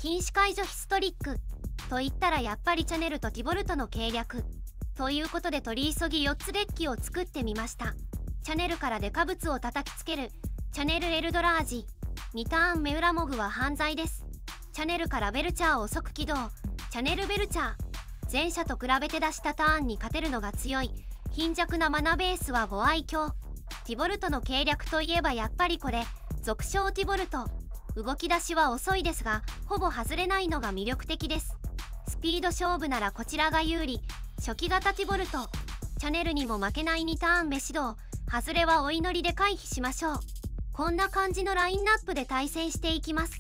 禁止解除ヒストリックと言ったらやっぱりチャネルとティボルトの計略ということで、取り急ぎ4つデッキを作ってみました。チャネルからデカブツを叩きつけるチャネルエルドラージ、2ターン目ウラモグは犯罪です。チャネルからベルチャーを即起動、チャネルベルチャー、前者と比べて出したターンに勝てるのが強い貧弱なマナベースはご愛嬌。ティボルトの計略といえばやっぱりこれ、俗称ティボルト。動き出しは遅いですがほぼ外れないのが魅力的です。スピード勝負ならこちらが有利、初期型ティボルト。チャネルにも負けない2ターン目始動、外れはお祈りで回避しましょう。こんな感じのラインナップで対戦していきます。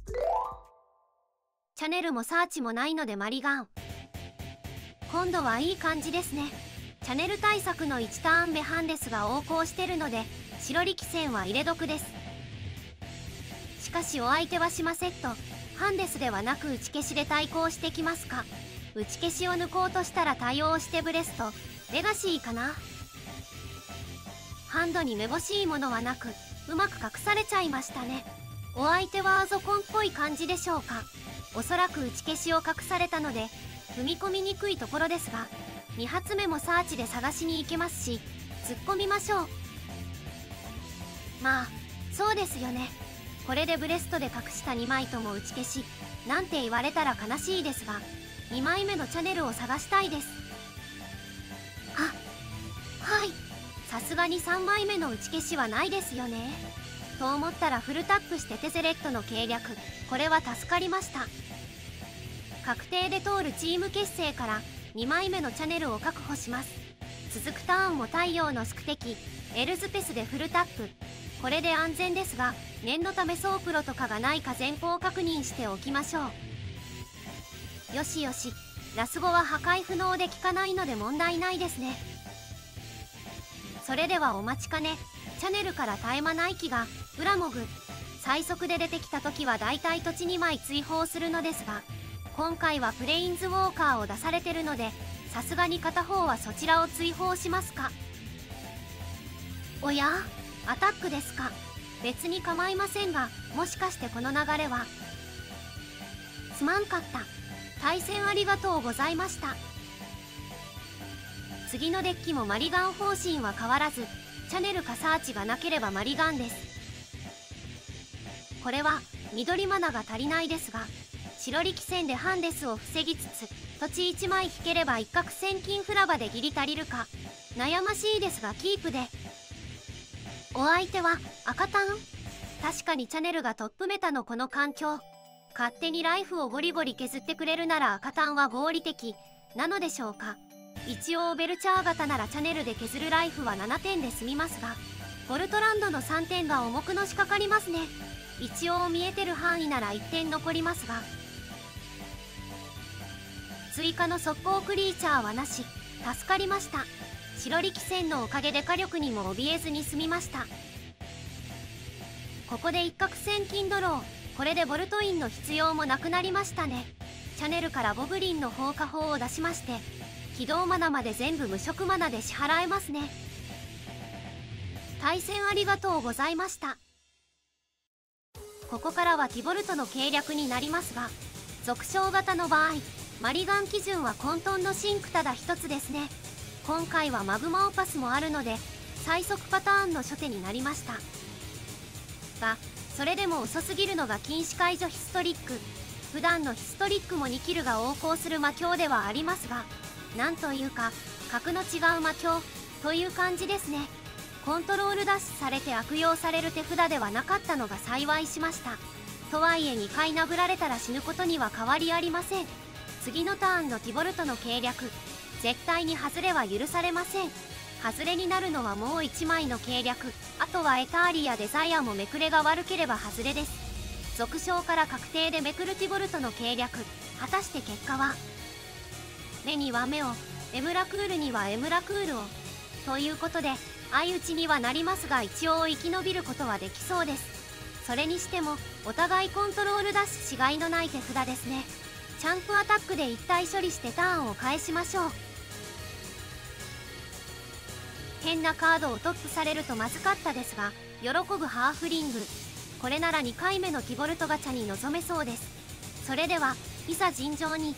チャネルもサーチもないのでマリガン。今度はいい感じですね。チャネル対策の1ターン目ハンデスが横行してるので白力戦は入れ得です。しかしお相手はシマセット、ハンデスではなく打ち消しで対抗してきますか。打ち消しを抜こうとしたら対応してブレスト、レガシーかな。ハンドにめぼしいものはなくうまく隠されちゃいましたね。お相手はアゾコンっぽい感じでしょうか。おそらく打ち消しを隠されたので踏み込みにくいところですが、2発目もサーチで探しに行けますし突っ込みましょう。まあそうですよね。これでブレストで隠した2枚とも打ち消しなんて言われたら悲しいですが、2枚目のチャネルを探したいです。はい、さすがに3枚目の打ち消しはないですよね。と思ったらフルタップしてテゼレットの計略、これは助かりました。確定で通るチーム結成から2枚目のチャネルを確保します。続くターンも太陽の宿敵エルズペスでフルタップ。これで安全ですが念のためソープロとかがないか前方確認しておきましょう。よしよし、ラスボは破壊不能で効かないので問題ないですね。それではお待ちかね、チャネルから絶え間ない気がウラモグ。最速で出てきた時はだいたい土地2枚追放するのですが、今回はプレインズウォーカーを出されてるのでさすがに片方はそちらを追放しますか。おや、アタックですか。別に構いませんが、もしかしてこの流れは。すまんかった。対戦ありがとうございました。次のデッキもマリガン方針は変わらず、チャネルかサーチがなければマリガンです。これは緑マナが足りないですが、白力戦でハンデスを防ぎつつ土地1枚引ければ一攫千金フラバでギリ足りるか悩ましいですがキープで。お相手は赤タン。確かにチャネルがトップメタのこの環境、勝手にライフをゴリゴリ削ってくれるなら赤タンは合理的なのでしょうか。一応ベルチャー型ならチャネルで削るライフは7点で済みますが、ボルトランドの3点が重くのしかかりますね。一応見えてる範囲なら1点残りますが、追加の速攻クリーチャーはなし。助かりました。白力戦のおかげで火力にも怯えずに済みました。ここで一攫千金ドロー。これでボルトインの必要もなくなりましたね。チャネルからボブリンの放火砲を出しまして、起動マナまで全部無色マナで支払えますね。対戦ありがとうございました。ここからはティボルトの計略になりますが、俗称型の場合マリガン基準は混沌のシンクただ一つですね。今回はマグマオパスもあるので最速パターンの初手になりましたが、それでも遅すぎるのが禁止解除ヒストリック。普段のヒストリックも2キルが横行する魔境ではありますが、なんというか格の違う魔境という感じですね。コントロールダッシュされて悪用される手札ではなかったのが幸いしました。とはいえ2回殴られたら死ぬことには変わりありません。次のターンのティボルトの計略、絶対に外れは許されません。外れになるのはもう1枚の計略、あとはエターリやデザイアもめくれが悪ければ外れです。俗称から確定でめくるティボルトの計略、果たして結果は、目には目を、エムラクールにはエムラクールをということで相打ちにはなりますが、一応生き延びることはできそうです。それにしてもお互いコントロールダッシュしがいのない手札ですね。チャンプアタックで一体処理してターンを返しましょう。変なカードをトップされるとまずかったですが、喜ぶハーフリング。これなら2回目のティボルトガチャに臨めそうです。 それではいざ尋常に。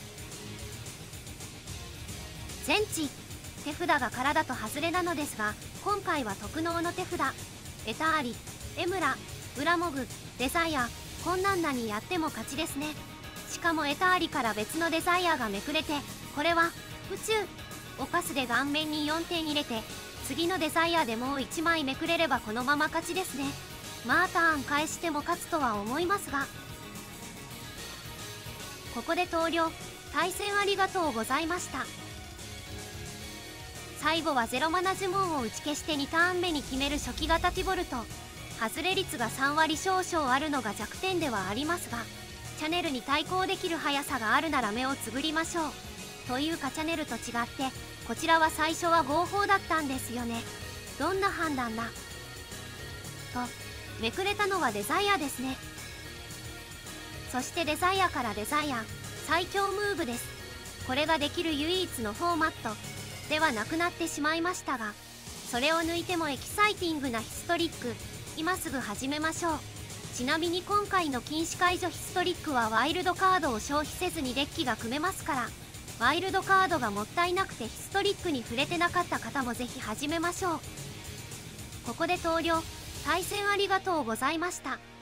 全知手札が体と外れなのですが、今回は特納の手札。エターリ、エムラ、ウラモグ、デザイア、困難なにやっても勝ちですね。しかもエターリから別のデザイアがめくれて、これは宇宙。おかすで顔面に4点入れて、次のデザイアでもう1枚めくれればこのまま勝ちですね。まあターン返しても勝つとは思いますが、ここで投了。対戦ありがとうございました。最後はゼロマナ呪文を打ち消して2ターン目に決める初期型ティボルト。外れ率が3割少々あるのが弱点ではありますが、チャネルに対抗できる速さがあるなら目をつぶりましょう。というかチャネルと違って、こちらは最初は合法だったんですよね。どんな判断だと、めくれたのはデザイアですね。そしてデザイアからデザイア、最強ムーブです。これができる唯一のフォーマットではなくなってしまいましたが、それを抜いてもエキサイティングなヒストリック、今すぐ始めましょう。ちなみに今回の禁止解除ヒストリックはワイルドカードを消費せずにデッキが組めますから、ワイルドカードがもったいなくてヒストリックに触れてなかった方もぜひ始めましょう。ここで投了。対戦ありがとうございました。